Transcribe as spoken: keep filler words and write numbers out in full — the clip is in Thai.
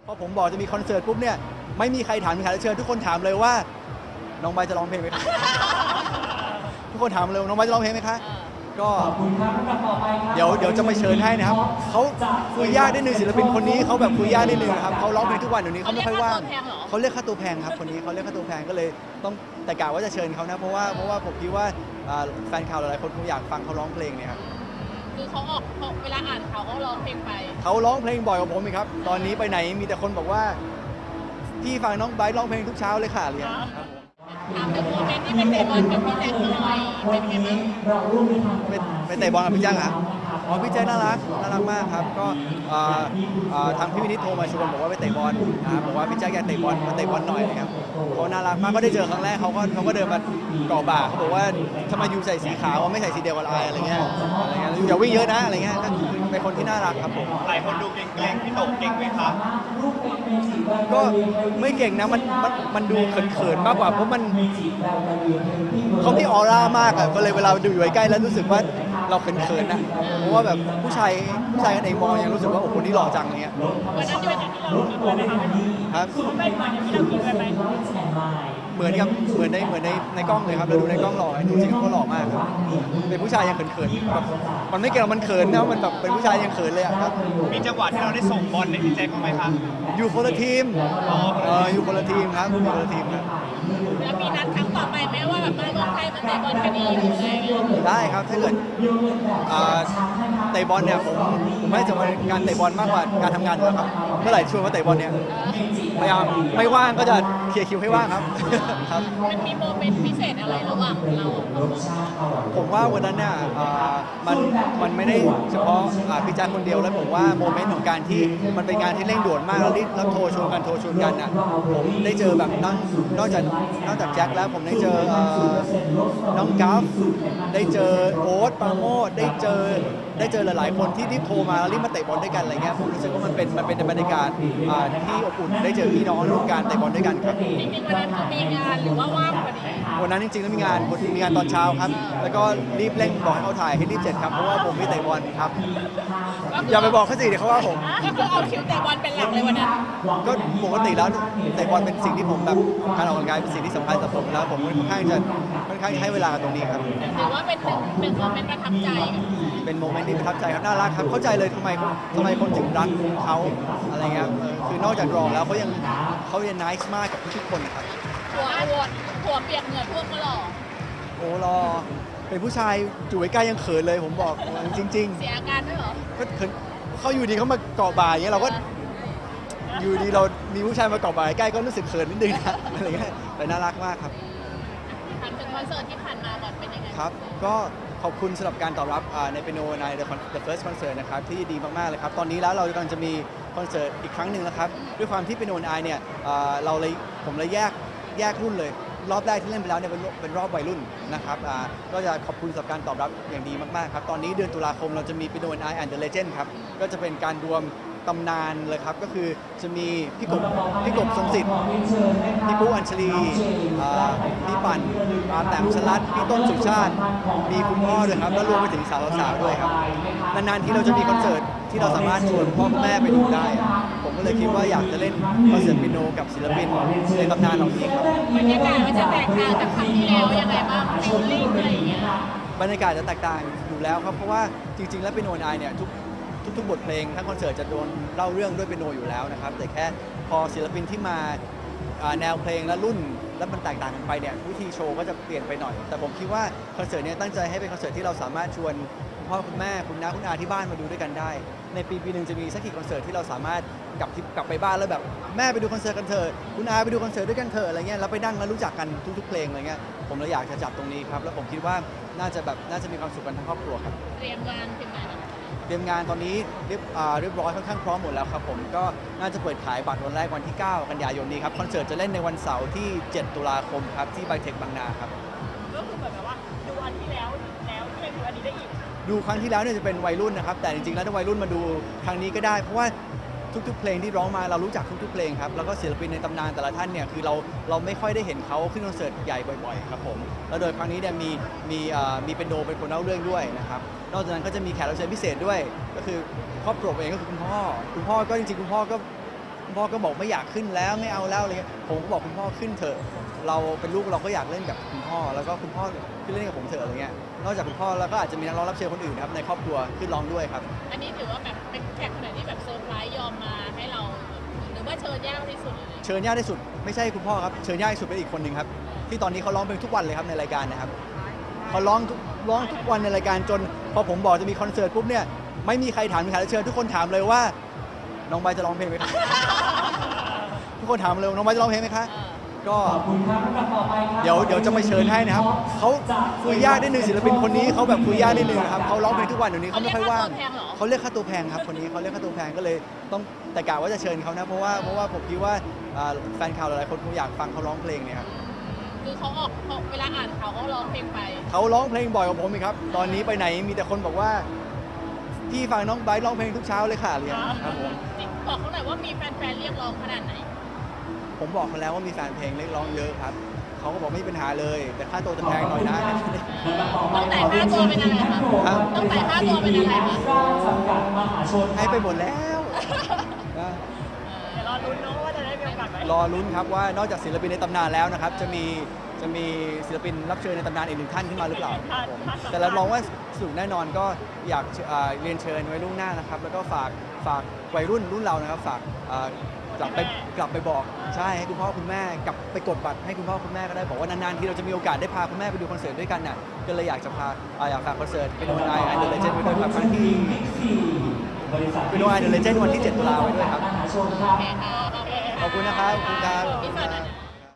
พอผมบอกจะมีคอนเสิร์ตปุ๊บเนี่ยไม่มีใครถามมีใครเชิญทุกคนถามเลยว่าน้องใบจะร้องเพลงไหมคะทุกคนถามเลยน้องใบจะร้องเพลงไหมคะก็เดี๋ยวเดี๋ยวจะไปเชิญให้นะครับเขาคุยยากนิดนึงศิลปินคนนี้เขาแบบคุยยากนิดนึงครับเขาร้องเพลงทุกวันเดี๋ยวนี้เขาไม่ค่อยว่างเขาเรียกค่าตัวแพงครับคนนี้เขาเรียกค่าตัวแพงก็เลยต้องแต่กะว่าจะเชิญเขานะเพราะว่าเพราะว่าผมคิดว่าแฟนข่าวหลายๆคนคงอยากฟังเขาร้องเพลงเนี่ยครับคือเขาออกเวลาอ่านข่าวเขาร้องเพลงไปเขาร้องเพลงบ่อยกว่าผมอีกครับตอนนี้ไปไหนมีแต่คนบอกว่าพี่ฟังน้องไบร์ทร้องเพลงทุกเช้าเลยค่ะเลยครับถามถึงโมเมนต์ที่ไปเตะบอลกับพี่แจ็คหน่อยเป็นไงบ้างไปเตะบอลกับพี่แจ็คครับอ๋อพี่แจ็คน่ารักน่ารักมากครับก็ทางพี่วินิจโทรมาชวนบอกว่าไปเตะบอลนะครับบอกว่าพี่แจ็คอยากเตะบอลมาเตะบอลหน่อยนะครับเขาน่ารักมากก็ได้เจอครั้งแรกเขาก็เขาก็เดินมาก่อบ่าเขาบอกว่าทำไมยูใส่สีขาวไม่ใส่สีเดียวกับไออะไรเงี้ยอะไรเงี้ยอย่าวิ่งเยอะนะอะไรเงี้ยก็เป็นคนที่น่ารักครับผมหลายคนดูเก่งๆพี่โตเก่งไหมครับก็ไม่เก่งนะมันมันมันดูเขินๆมากกว่าเพราะมันเขามีออร่ามากอ่ะก็เลยเวลาดูอยู่ใกล้แล้วรู้สึกว่าเราเขินๆนะเพราะว่าแบบผู้ชายผู้ชายกันเองมองยังรู้สึกว่าโอ้โหนี่หล่อจังเงี้ยวันนั้นด้วยที่เราคิดด้วยไหมครับเขาเป็นเหมือนที่เราคิดด้วยไหมเหมือนกับเหมือนในเหมือนในในกล้องเลยครับเราดูในกล้องหล่อดูจริงเขาหล่อมากครับเป็นผู้ชายยังเขินๆแบบมันไม่เกี่ยวมันเขินนะมันแบบเป็นผู้ชายยังเขินเลยอ่ะครับมีจังหวะที่เราได้ส่งบอลในพี่แจ็คบ้างไหมครับอยู่คนละทีมเอออยู่คนละทีมครับอยู่คนละทีมครับแล้วมีนัดครั้งต่อไปไหมว่าแบบมาเมืองไทยมาเตะบอลกันอีกหรืออะไรได้ครับถ้าเกิดเตะบอลเนี่ยผมผมไม่จะมาการเตะบอลมากกว่าการทำงานอยู่แล้วครับเมื่อไหร่ชวนมาเตะบอลเนี่ยพยายามไม่ว่างก็จะเคลียร์คิวให้ว่างครับครับมันมีโมเมนต์พิเศษอะไรระหว่างเราผมว่าวันนั้นเนี่ยมันมันไม่ได้เฉพาะพี่แจ๊คคนเดียวแล้วผมว่าโมเมนต์ของการที่มันเป็นงานที่เร่งด่วนมากแล้วรีบแล้วโทรชวนกันโทรชวนกันอ่ะผมได้เจอแบบนอกนอกจากนอกจากแจ็คแล้วผมได้เจอน้องกัฟได้เจอโอ๊ตปาโมดได้เจอได้เจอหลายๆคนที่รีบโทรมาแล้วรีบมาเตะบอลด้วยกันอะไรเงี้ยผมรู้สึกว่ามันเป็นมันเป็นบรรยากาศที่อบอุ่นได้เจอพี่น้องร่วมกันเตะบอลด้วยกันครับจริงๆวันนั้นมีงานหรือว่าว่างพอดีวันนั้นจริงๆแล้วมีงานมีงานตอนเช้าครับแล้วก็รีบเร่งบอกให้เขาถ่ายให้รีบเสร็จครับเพราะว่าผมไม่เตะบอลครับอย่าไปบอกเขาสิเดี๋ยวเขาว่าผมก็คือเอาคิวเตะบอลเป็นหลักเลยวันนั้นก็ปกติแล้วเตะบอลเป็นสิ่งที่ผมแบบการออกกำลังกายเป็นสิ่งที่สำคัญสำหรับผมแล้วผมค่อนข้างจะค่อนข้างใช้เวลาตรงนี้ครับถือว่าเป็นเป็นโมเมนต์ประทับใจเป็นโมเมนต์ที่ประทับใจครับน่ารักครับเข้าใจเลยทำไมทำไมคนถึงรักเขาอะไรเงี้ยคือนอกจากรองแล้วเขายังเขายังน่ารักมากกับทุกคนนะครับหัวหัวหัวเปียกเหงื่อท่วมก็หล่อโอ้รอเป็นผู้ชายอยู่ใกล้ยังเขินเลยผมบอกจริงๆเสียอาการด้วยเหรอก็เขินเขาอยู่ดีเขามาเกาะบ่าอย่างเงี้ยเราก็อยู่ดีเรามีผู้ชายมาเกาะบ่าใกล้ก็รู้สึกเขินนิดนึงนะอะไรเงี้ยแต่น่ารักมากครับถามถึงคอนเสิร์ตที่ผ่านมาก่อนเป็นยังไงครับก็ขอบคุณสำหรับการตอบรับในเปียโนใน The First Concert นะครับที่ดีมากๆเลยครับตอนนี้แล้วเรากำลังจะมีคอนเสิร์ตอีกครั้งหนึ่งแล้วครับด้วยความที่เปียโนไอเนี่ยเราเลยผมเลยแยกแยกรุ่นเลยรอบแรกที่เล่นไปแล้วเนี่ยเป็นรอบวัยรุ่นนะครับก็จะขอบคุณสำหรับการตอบรับอย่างดีมากๆครับตอนนี้เดือนตุลาคมเราจะมีเปียโนไอ and the Legend ครับก็จะเป็นการรวมตำนานเลยครับก็คือจะมีพี่กบพี่กบทรงสิทธิ์พี่ปุ๊อัญชลีพี่ปั่นแต้มชลัดพี่ต้นสุชาติมีคุณพ่อด้วยครับแล้วรวมไปถึงสาวๆด้วยครับนานๆที่เราจะมีคอนเสิร์ตที่เราสามารถชวนพ่อแม่ไปดูได้ผมก็เลยคิดว่าอยากจะเล่นคอนเสิร์ตเปียโนกับศิลปินในตำนานเหล่านี้ครับบรรยากาศมันจะแตกต่างจากครั้งที่แล้วยังไงบ้างฟิลลิ่งอะไรอย่างเงี้ยบรรยากาศจะแตกต่างอยู่แล้วครับเพราะว่าจริงๆแล้วเปียโนไอเนี่ยทุกทุกๆบทเพลงทั้งคอนเสิร์ตจะโดนเล่าเรื่องด้วยเปียโนอยู่แล้วนะครับแต่แค่พอศิลปินที่มาแนวเพลงและรุ่นและมันแตกต่างกันไปเนี่ยวิธีโชว์ก็จะเปลี่ยนไปหน่อยแต่ผมคิดว่าคอนเสิร์ตนี้ตั้งใจให้เป็นคอนเสิร์ตที่เราสามารถชวนคุณพ่อคุณแม่คุณน้าคุณอาที่บ้านมาดูด้วยกันได้ในปีปีหนึ่งจะมีสักกี่คอนเสิร์ตที่เราสามารถกลับกลับไปบ้านแล้วแบบแม่ไปดูคอนเสิร์ตกันเถอะคุณอาไปดูคอนเสิร์ตด้วยกันเถอะอะไรเงี้ยแล้วไปนั่งแล้วรู้จักกันทุกๆเพลงอะไรเงี้ยผมเลยอยากจะจัดตรงนี้ครับแล้วผมคิดว่าน่าจะแบบน่าจะมีความสุขกันทั้งครอบครัวครับเตรียมงานถึงไหนแล้วเตรียมงานตอนนี้เรียบเรียบร้อยค่อนข้างพร้อมหมดแล้วครับผมก็น่าจะเปิดขายบัตรวันแรกวันที่เก้ากันยายนนี้ครับคอนเสิร์ตจะเล่นในวันเสาร์ที่เจ็ดตุลาคมครับที่ไบเทคบางนาครับก็คือแบบว่าดูอันที่แล้วแล้วที่เป็นดูอันนี้ได้อีกดูครั้งที่แล้วเนี่ยจะเป็นวัยรุ่นนะครับแต่จริงๆแล้วถ้าวัยรุ่นมาดูครั้งนี้ก็ได้เพราะว่าทุกๆเพลงที่ร้องมาเรารู้จักทุกๆเพลงครับแล้วก็ศิลปินในตำนานแต่ละท่านเนี่ยคือเราเราไม่ค่อยได้เห็นเขาขึ้นคอนเสิร์ตใหญ่บ่อยๆครับผมแล้วโดยครั้งนี้เนี่ยมีมีมีเป็นโดเป็นคนเล่าเรื่องด้วยนะครับนอกจากนั้นก็จะมีแขกรับเชิญพิเศษด้วยก็คือครอบครัวเองก็คือคุณพ่อคุณพ่อก็จริงๆคุณพ่อก็คุณพ่อก็บอกไม่อยากขึ้นแล้วไม่เอาแล้วอะไรเงี้ยผมก็บอกคุณพ่อขึ้นเถอะเราเป็นลูกเราก็อยากเล่นกับคุณพ่อแล้วก็คุณพ่อขึ้นเล่นกับผมเถอะอะไรเงี้ยนอกจากคุณพ่อแล้วก็อาจจะมีนักร้องรับเชิญคนอื่นนะครับในครอบครัวขึ้นร้องด้วยครับอันนี้ถือว่าแบบเป็นแขกคนไหนที่แบบเซอร์ไพรส์ยอมมาให้เรา หรือว่าเชิญยากที่สุดเลยเชิญยากที่สุดไม่ใช่คุณพ่อครับเชิญยากที่สุดเป็นอีกคนหนึ่งครับที่ตอนนี้เขาร้องเพลงทุกวันเลยครับในรายการนะครับเขาร้องทุกร้องทุกวันในรายการจนพอผมบอกจะมีคอนเสิร์ตปุ๊บเนี่ยไม่มีใครถามมีใครเชิญทุกคนถามเลยว่าน้องใบจะร้องเพลงไหมคะ ทุกคนถามเลยน้องใบจะร้องเพลงไหมคะก็เดี๋ยวเดี๋ยวจะไปเชิญให้นะครับเขาคุยยากนิดนึงศิลปินคนนี้เขาแบบคุยยากนิดนึงนะครับเขาร้องเพลงทุกวันเดี๋ยวนี้เขาไม่ค่อยว่างเขาเรียกค่าตัวแพงครับคนนี้เขาเรียกค่าตัวแพงก็เลยต้องแต่กะว่าจะเชิญเขานะเพราะว่าเพราะว่าผมคิดว่าอ่าแฟนข่าวหลายๆคนคงอยากฟังเขาร้องเพลงเนี่ยครับคือเขาออกเขาเวลาอ่านข่าวเขาร้องเพลงไปเขาร้องเพลงบ่อยกว่าผมอีกครับตอนนี้ไปไหนมีแต่คนบอกว่าพี่ฟังน้องไบร์ทร้องเพลงทุกเช้าเลยค่ะเรียนครับผมบอกเขาหน่อยว่ามีแฟนๆเรียกร้องขนาดไหนผมบอกเขาแล้วว่ามีแฟนเพลงเรียกร้องเยอะครับเขาก็บอกไม่มีปัญหาเลย แต่ค่าตัวจะแพงหน่อยนะต้องแต่ค่าตัวเป็นอะไรคะครับต้องแต่ค่าตัวเป็นอะไรคะให้ไปหมดแล้วนะเดี๋ยวรอลุ้นเนาะว่าจะได้มีโอกาสไหมรอลุ้นครับว่านอกจากศิลปินในตำนานแล้วนะครับจะมีจะมีศิลปินรับเชิญในตำนานอีกหนึ่งท่านขึ้นมาหรือเปล่าครับผมแต่เรามองว่าสนุกแน่นอนก็อยากอ่าเรียนเชิญไว้ล่วงหน้านะครับแล้วก็ฝากฝากวัยรุ่นรุ่นเรานะครับฝากอ่ากลับไปกลับไปบอกใช่ให้คุณพ่อคุณแม่กลับไปกดบัตรให้คุณพ่อคุณแม่ก็ได้บอกว่านานๆที่เราจะมีโอกาสได้พาคุณแม่ไปดูคอนเสิร์ตด้วยกันน่ะก็เลยอยากจะพาอ่าอยากฝากคอนเสิร์ตเป็นวันไอแอนเดอร์เลเจนด์ไปด้วยครับครั้งที่เป็นวันไอแอนเดอร์เลเจนด์วันที่เจ็ดตุลาไว้ด้วยครับโอเคค่ะโอเคขอบคุณนะครับขอบคุณครับพี่ฝากหน่อยนะ